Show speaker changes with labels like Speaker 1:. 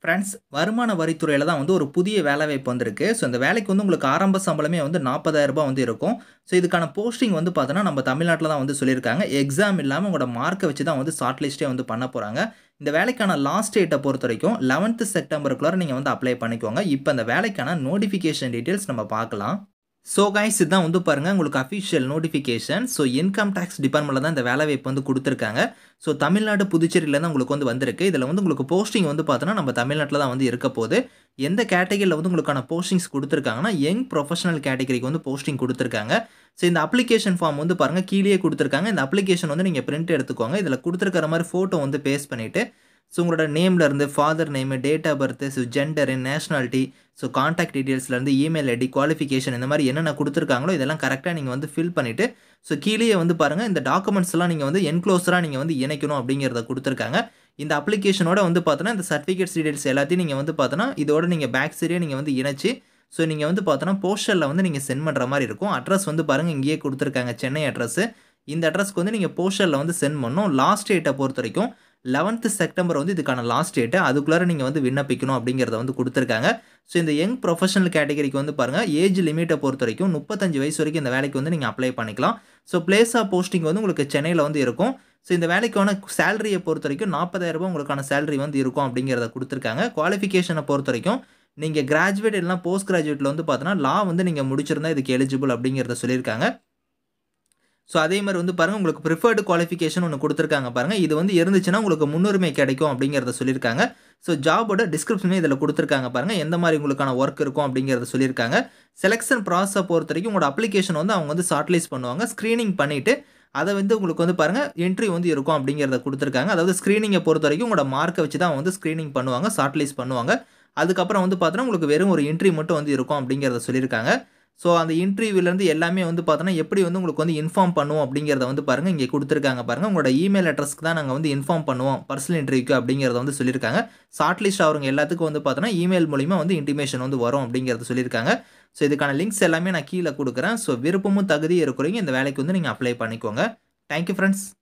Speaker 1: Friends, வருமான வரித்துறையில தான் வந்து ஒரு புதிய வேலைவாய்ப்பு வந்திருக்கு. ஸோ இந்த வேலைக்கு வந்து உங்களுக்கு ஆரம்ப சம்பளமே வந்து ரூ. 40,000 வந்து இருக்கும். ஸோ இதுக்கான போஸ்டிங் வந்து பார்த்தோன்னா, நம்ம தமிழ்நாட்ல தான் வந்து சொல்லியிருக்காங்க. எக்ஸாம் இல்லாம உங்களோட மார்க்க வச்சு தான் வந்து ஷார்ட் லிஸ்ட்டே வந்து பண்ண போறாங்க. இந்த வேலைக்கான லாஸ்ட் டேட்ட பொறுத்தவரைக்கும் 11த் செப்டம்பருக்குள்ளார நீங்க வந்து அப்ளை பண்ணிக்கோங்க. இப்ப இந்த வேலைக்கான நோட்டிஃபிகேஷன் டீட்டெயில்ஸ் நம்ம பார்க்கலாம். ஸோ கைஸ், இதான் வந்து பாருங்க உங்களுக்கு official notification. So income tax டிபார்ட்மெண்ட்ல தான் இந்த வேலைவாய்ப்பு வந்து குடுத்துருக்காங்க. ஸோ தமிழ்நாடு, புதுச்சேரியில தான் உங்களுக்கு வந்து வந்திருக்கு. இதில வந்து உங்களுக்கு போஸ்டிங் வந்து பார்த்தோன்னா, நம்ம தமிழ்நாட்ல தான் வந்து இருக்க போது. எந்த கேட்டகரியில வந்து உங்களுக்கான போஸ்டிங்ஸ் குடுத்துருக்காங்கன்னா, யங் ப்ரொஃபஷனல் கேட்டகரிக்கு வந்து போஸ்டிங் குடுத்துருக்காங்க. ஸோ இந்த அப்ளிகேஷன் ஃபார்ம் வந்து பாருங்க கீழயே குடுத்துருக்காங்க. இந்த அப்ளிகேஷன் வந்து நீங்க பிரிண்ட் எடுத்துக்கோங்க. இதில குடுத்துருக்கிற மாரி ஃபோட்டோ வந்து பேஸ்ட் பண்ணிட்டு, ஸோ உங்களோட நேம்ல இருந்து father name, date of birth, so gender, nationality, so contact டீட்டெயில்ஸ்ல இருந்து இமெயில் ஐடி, குவாலிஃபிகேஷன் இந்த மாரி என்னென்ன குடுத்துருக்காங்களோ இதெல்லாம் கரெக்ட்டா நீங்க வந்து ஃபில் பண்ணிட்டு, ஸோ கீழயே வந்து பாருங்க இந்த டாக்குமெண்ட்ஸ்லாம் நீங்க வந்து என்க்ளோஸரா நீங்க வந்து இணைக்கணும் அப்படிங்கிறத குடுத்துருக்காங்க. இந்த அப்ளிகேஷனோட வந்து பார்த்தோன்னா, இந்த சர்டிஃபிகேட்ஸ் டீட்டெயில்ஸ் எல்லாத்தையும் நீங்க வந்து பார்த்தோன்னா, இதோட நீங்க பேக் சைடே நீங்க வந்து இணைச்சு, ஸோ நீங்க வந்து பார்த்தோன்னா, போஸ்டல்ல வந்து நீங்க சென்ட் பண்ற மாரி இருக்கும். அட்ரஸ் வந்து பாருங்க இங்கேயே குடுத்துருக்காங்க. சென்னை அட்ரஸ். இந்த அட்ரஸ்க்கு வந்து நீங்க போஸ்டல்ல வந்து சென்ட் பண்ணணும். லாஸ்ட் டேட்ட பொறுத்தவரைக்கும் 11த் செப்டம்பர் வந்து இதுக்கான லாஸ்ட் டேட். அதுக்குள்ளார நீங்க வந்து விண்ணப்பிக்கணும் அப்படிங்கிறத வந்து குடுத்துருக்காங்க. ஸோ இந்த யங் ப்ரொஃபஷனல் கேட்டகரிக்கு வந்து பாருங்க, ஏஜ் லிமிட்ட பொறுத்தவரைக்கும் 35 வயசு வரைக்கும் இந்த வேலைக்கு வந்து நீங்க அப்ளை பண்ணிக்கலாம். ஸோ பிளேஸ் ஆஃப் போஸ்டிங் வந்து உங்களுக்கு சென்னையில வந்து இருக்கும். ஸோ இந்த வேலைக்கான சேலரிய பொறுத்தவரைக்கும் ரூ. 40,000 உங்களுக்கான சேலரி வந்து இருக்கும் அப்படிங்கிறத குடுத்துருக்காங்க. குவாலிஃபிகேஷன பொறுத்தவரைக்கும் நீங்க கிராஜுவேட் இல்லனா போஸ்ட் கிராஜுவேட்ல வந்து பார்த்தோன்னா, லா வந்து நீங்க முடிச்சிருந்தா இதுக்கு எலிஜிபிள் அப்படிங்கிறத சொல்லியிருக்காங்க. ஸோ அதே மாரி வந்து பாருங்க உங்களுக்கு பிரிஃபர்ட் குவாலிஃபிகேஷன் ஒண்ணு குடுத்துருக்காங்க பாருங்க. இது வந்து இருந்துச்சுன்னா உங்களுக்கு முன்னுரிமை கிடைக்கும் அப்படிங்கிறத சொல்லியிருக்காங்க. ஸோ ஜாபோட டிஸ்கிரிப்ஷனே இதில குடுத்துருக்காங்க பாருங்க. எந்த மாரி உங்களுக்கான வொர்க் இருக்கும் அப்படிங்கிறத சொல்லியிருக்காங்க. செலக்ஷன் ப்ராசஸ பொறுத்தவரைக்கும் உங்களோட அப்ளிகேஷன் வந்து அவங்க வந்து ஷார்ட் லிஸ்ட் பண்ணுவாங்க. ஸ்கிரீனிங் பண்ணிட்டு, அத வந்து உங்களுக்கு வந்து பாருங்க இன்டர்வியூ வந்து இருக்கும் அப்படிங்கிறத குடுத்துருக்காங்க. அதாவது ஸ்கிரீனிங்க பொறுத்தவரைக்கும் உங்களோட மார்க்க வச்சு தான் வந்து ஸ்கிரீனிங் பண்ணுவாங்க. ஷார்ட் லிஸ்ட் பண்ணுவாங்க. அதுக்கப்புறம் வந்து பார்த்தோன்னா, உங்களுக்கு வெறும் ஒரு இன்டர்வியூ மட்டும் வந்து இருக்கும் அப்படிங்கிறத சொல்லியிருக்காங்க. ஸோ அந்த இன்டர்வியூலேருந்து எல்லாமே வந்து பார்த்தோன்னா, எப்படி வந்து உங்களுக்கு வந்து இன்ஃபார்ம் பண்ணுவோம் அப்படிங்கிறத வந்து பாருங்க இங்கே குடுத்துருக்காங்க பாருங்க. உங்களோட இமெயில் அட்ரஸ்க்கு தான் நாங்க வந்து இன்ஃபார்ம் பண்ணுவோம். பர்சனல் இன்டர்வியூக்கு அப்படிங்கிறத வந்து சொல்லியிருக்காங்க. ஷார்ட் லிஸ்ட் ஆகுறவங்க எல்லாத்துக்கும் வந்து பார்த்தோன்னா, இமெயில் மூலியமா வந்து இன்டிமேஷன் வந்து வரும் அப்படிங்கிறத சொல்லியிருக்காங்க. ஸோ இதுக்கான லிங்க்ஸ் எல்லாமே நான் கீழ குடுக்குறேன். ஸோ விருப்பமும் தகுதியும் இருக்கிறவங்க இந்த வேலைக்கு வந்து நீங்க அப்ளை பண்ணிக்கோங்க. Thank you friends.